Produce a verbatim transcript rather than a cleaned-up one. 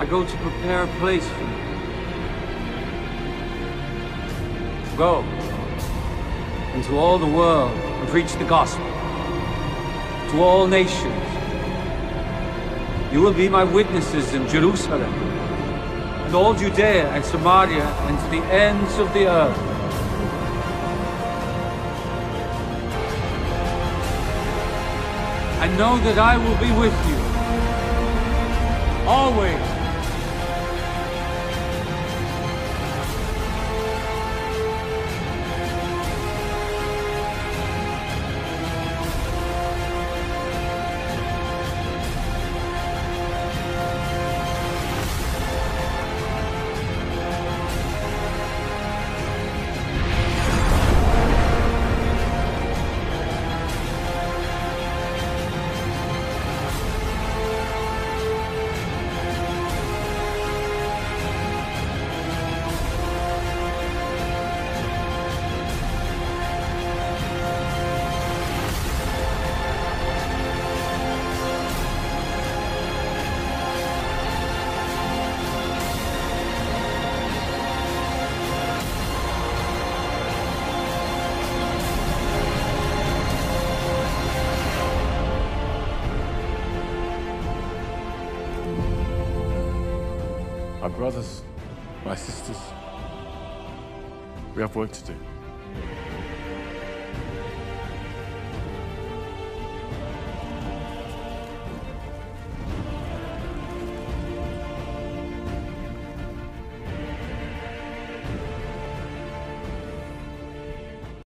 I go to prepare a place for you. Go into all the world and preach the gospel to all nations. You will be my witnesses in Jerusalem and all Judea and Samaria and to the ends of the earth. And know that I will be with you always. My brothers, my sisters, we have work to do.